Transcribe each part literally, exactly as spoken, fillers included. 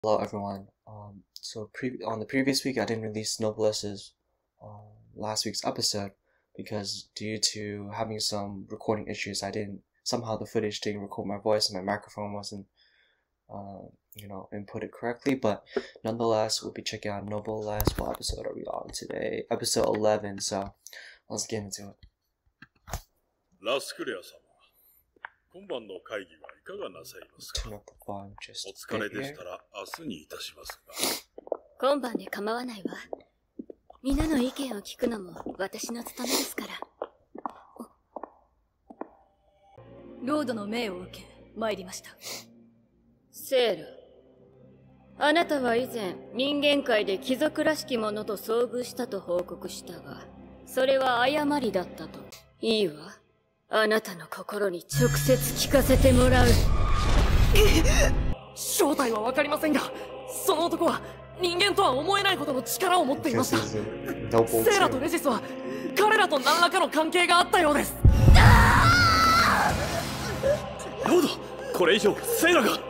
Hello everyone. Um, so pre on the previous week I didn't release Noblesse's uh, last week's episode because due to having some recording issues, I didn't somehow the footage didn't record my voice and my microphone wasn't uh, you know inputted correctly. But nonetheless, we'll be checking out Noblesse. What episode are we on today? Episode eleven. So let's get into it. ラスクレア様、今晩の会議はいかがなさいますか。 Turn up the volume just お a 疲れ bit でし here. たら明日にいたしますが。 今晩で構わないわ。皆の意見を聞くのも私の務めですから。 ロードの命を受け参りました。 セーラ、あなたは以前人間界で貴族らしき者と遭遇したと報告したが、それは誤りだったと。いいわ、あなたの心に直接聞かせてもらう。 正体はわかりませんが、その男は人間とは思えないほどの力を持っていました。 This is a noble セーラと too. レジスは彼らと何らかの関係があったようです。 ロード、これ以上セイラが。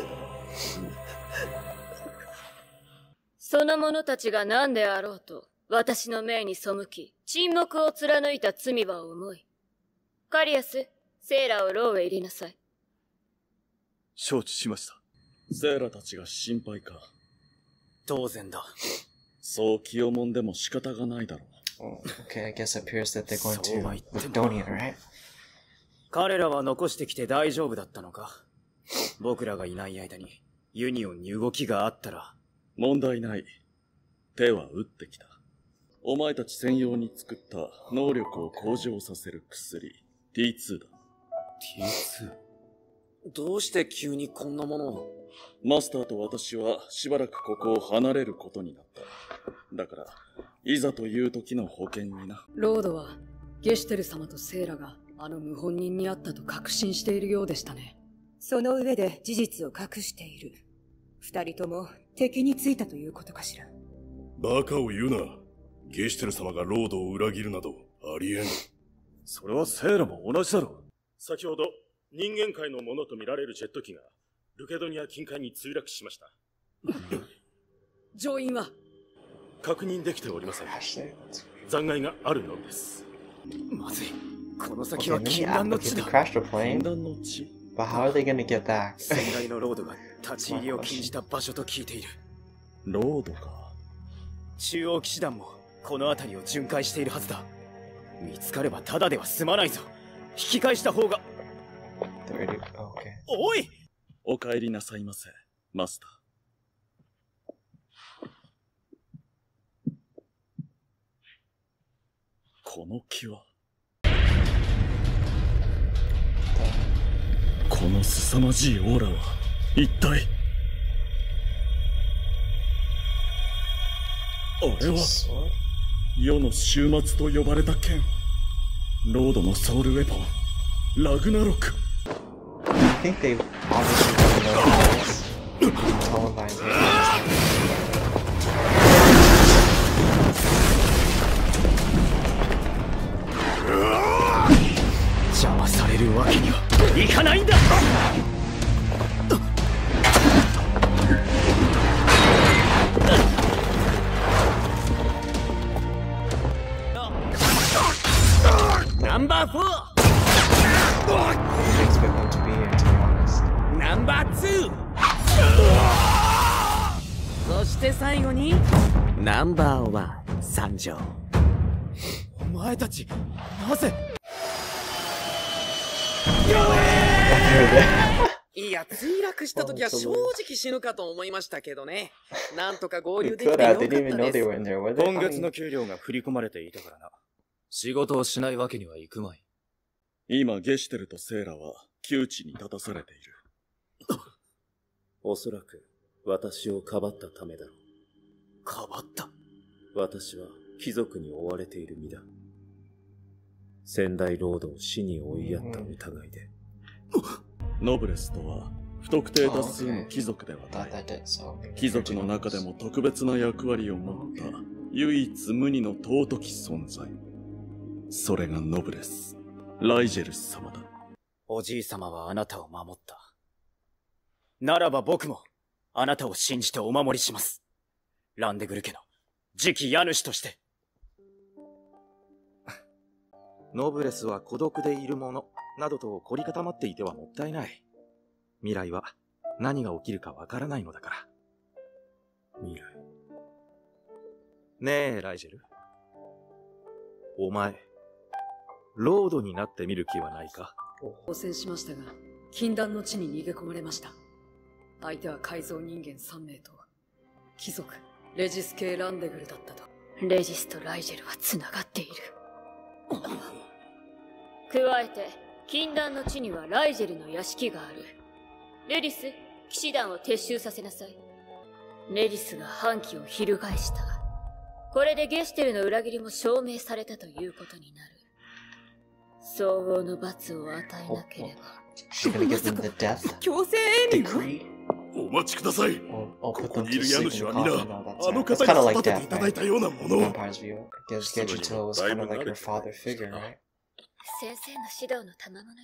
その者たちが何であろうと、私の命に背き、沈黙を貫いた罪は重い。カリアス、セーラを牢へ入れなさい。 承知しました。セイラたちが心配か。 当然だ。 そう気をもんでも仕方がないだろう。 Oh, okay, I guess it appears that they're going そうは to 言っても Livonia, right? 彼らは残してきて大丈夫だったのか。僕らがいない間にユニオンに動きがあったら。 問題ない。手は打ってきた。お前たち専用に作った能力を向上させる薬 ティーツー だ。 ティーツー？ どうして急にこんなものを。 マスターと私はしばらくここを離れることになった。だからいざという時の保険にな。 ロードはゲシュテル様とセーラがあの謀反人に会ったと確信しているようでしたね。 その上で事実を隠している。二人とも敵についたということかしら。 バカを言うな。ゲシュテル様がロードを裏切るなどありえん。 それはセイラも同じだろう。先ほど人間界のものとみられるジェット機がルケドニア近海に墜落しました。 乗員は確認できておりません。 Actually, 残骸があるのみです。 まずい。この先 okay, は maybe 禁断の Apple 地 could だ。 crash the 禁 plane, 断の地。 but how are they gonna get back? 先代のロードが立ち入りを禁じた場所と聞いている。 ロードか。 中央騎士団もこの辺りを巡回しているはずだ。見つかればただでは済まないぞ。引き返した方が。 They're ready- oh, okay. おい！ お帰りなさいませ、マスター。この木はこの凄まじいオーラは一体。あれは Sword? 世の終末と呼ばれた剣。ロードのソウルウェポン、ラグナロク。 I think they obviously don't know this. Televised it. 邪魔されるわけにはいかないんだ。ナンバーフォー、 I didn't expect them to be here, to be honest. ナンバーツー、そして最後にナンバーワン参上。お前たちなぜ。いや、墜落した時は正直死ぬかと思いましたけどね。なんとか合 They 流でき could てよ have. か They った didn't even know で they す。 were in there, were they? 今月の給料が振り込まれていたからな。仕事をしないわけにはいくまい。 今ゲシュテルとセイラは窮地に立たされている。 おそらく私をかばったためだろう。 かばった。 私は貴族に追われている身だ。先代ロードを死に追いやった疑いで。 ノブレスとは不特定多数の貴族ではな Thought い。 that did so. 貴族の中でも特別な役割を持った唯一無二の尊き存在。それがノブレス、ライジェルス様だ。 おじい様はあなたを守った。ならば僕もあなたを信じてお守りします。ランデグル家の次期家主として。 ノブレスは孤独でいるもの、などと凝り固まっていてはもったいない。未来は何が起きるかわからないのだから。 未来。 ねえ、ライジェル。お前、ロードになってみる気はないか？ 挑戦しましたが、禁断の地に逃げ込まれました。相手は改造人間さんめいと、貴族、レジス系ランデグルだったと。 レジスとライジェルは繋がっている。加えて、禁断の地にはライジェルの屋敷がある。レディス、騎士団を撤収させなさい。レディスが反旗を翻した。これでゲシュテルの裏切りも証明されたということになる。相応の罰を与えなければ。 強制永眠お待ちください。ここにいる家主は皆、あの方 It's kind of に like 育て death, ていただいたようなも right? のを。 Vampire's view. Gedgetil was kind of like your father figure, right? 先生の指導の賜物よ。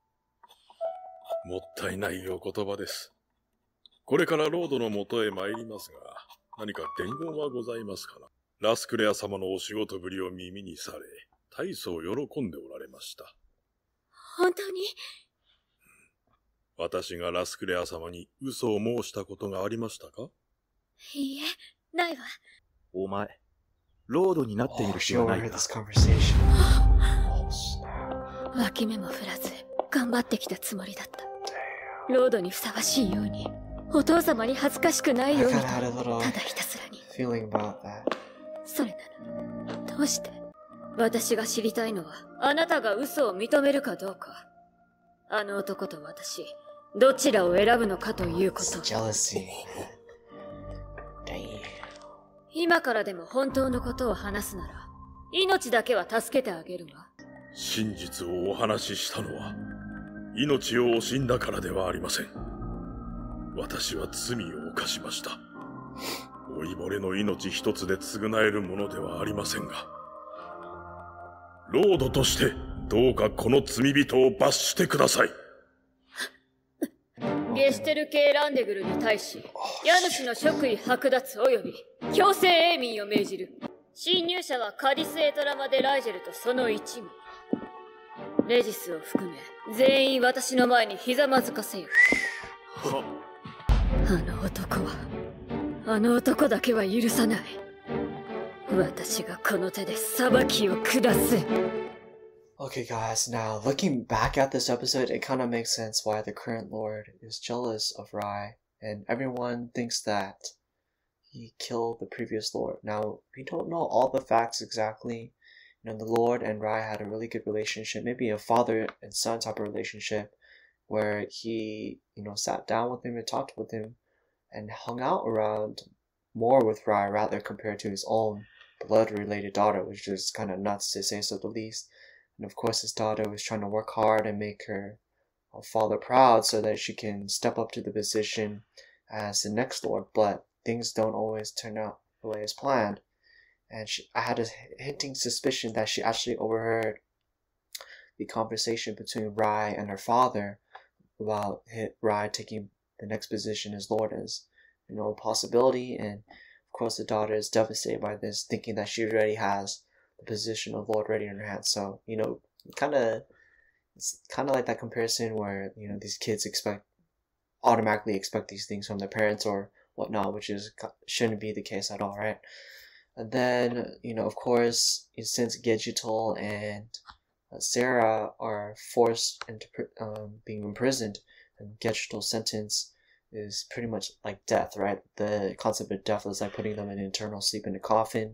もったいないお言葉です。これからロードの元へ参りますが、何か伝言はございますかな。ラスクレア様のお仕事ぶりを耳にされ、大層喜んでおられました。 本当に？ 私がラスクレア様に嘘を申したことがありましたか？ いいえ、ないわ。 お前、ロードになってみる気はないか？ 脇目も振らず、頑張ってきたつもりだった。ロードにふさわしいように、お父様に恥ずかしくないようにと、ただひたすらに。それなら、どうして？私が知りたいのは、あなたが嘘を認めるかどうか。あの男と私、どちらを選ぶのかということ。今からでも本当のことを話すなら、命だけは助けてあげるわ。 真実をお話ししたのは、命を惜しんだからではありません。私は罪を犯しました。老いぼれの命一つで償えるものではありませんが、ロードとしてどうかこの罪人を罰してください。 ゲシュテル系ランデグルに対し、家主の職位剥奪及び強制永眠を命じる。侵入者はカディス・エトラマ・デ・ライジェルとその一味。レジスを含め、全員私の前にひざまずかせよ。あの男は、あの男だけは許さない。私がこの手で裁きを下す。 Okay guys, now looking back at this episode, it kind of makes sense why the current lord is jealous of Rai, and everyone thinks that he killed the previous lord. Now, we don't know all the facts exactly. You know, the lord and Rai had a really good relationship, maybe a father and son type of relationship, where he, you know, sat down with him and talked with him and hung out around more with Rai rather compared to his own blood-related daughter, which is kind of nuts to say so the least. And of course his daughter was trying to work hard and make her father proud so that she can step up to the position as the next lord, but things don't always turn out the way as planned. And she, I had a hinting suspicion that she actually overheard the conversation between Rai and her father about Rai taking the next position as lord as, you know, a possibility. And of course the daughter is devastated by this, thinking that she already has the position of lord ready in her hands. So, you know, kind of, it's kind of like that comparison where, you know, these kids expect, automatically expect these things from their parents or whatnot, which is, shouldn't be the case at all, right? And then, you know, of course, since Gedgetil and uh, Sarah are forced into um, being imprisoned, and Gedgetil's sentence is pretty much like death, right? The concept of death is like putting them in eternal sleep in a coffin.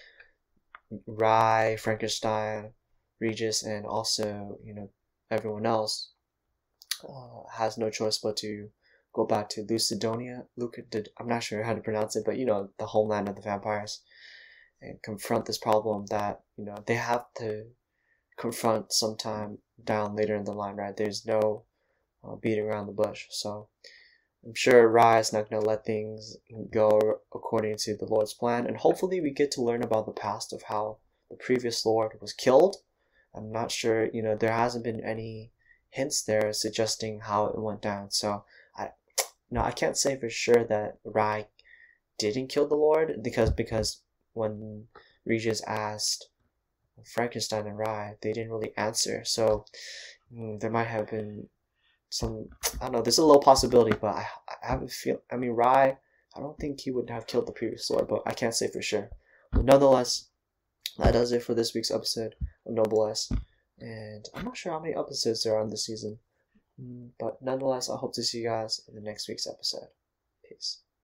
Rai, Frankenstein, Regis, and also, you know, everyone else uh, has no choice but to go back to Lucidonia. Luca did, I'm not sure how to pronounce it, but you know, the homeland of the vampires, and confront this problem that, you know, they have to confront sometime down later in the line, right? There's no uh, beating around the bush. So I'm sure Rai is not going to let things go according to the Lord's plan, and hopefully we get to learn about the past of how the previous Lord was killed. I'm not sure, you know, there hasn't been any hints there suggesting how it went down, so I, no, I can't say for sure that Rai didn't kill the Lord because because when Regis asked Frankenstein and Rai, they didn't really answer. So mm, there might have been some, I don't know, there's a low possibility, but I, I have a feel, I mean, Rai, I don't think he would have killed the previous Lord, but I can't say for sure. But nonetheless, that does it for this week's episode of Noblesse. And I'm not sure how many episodes there are on this season. But nonetheless, I hope to see you guys in the next week's episode. Peace.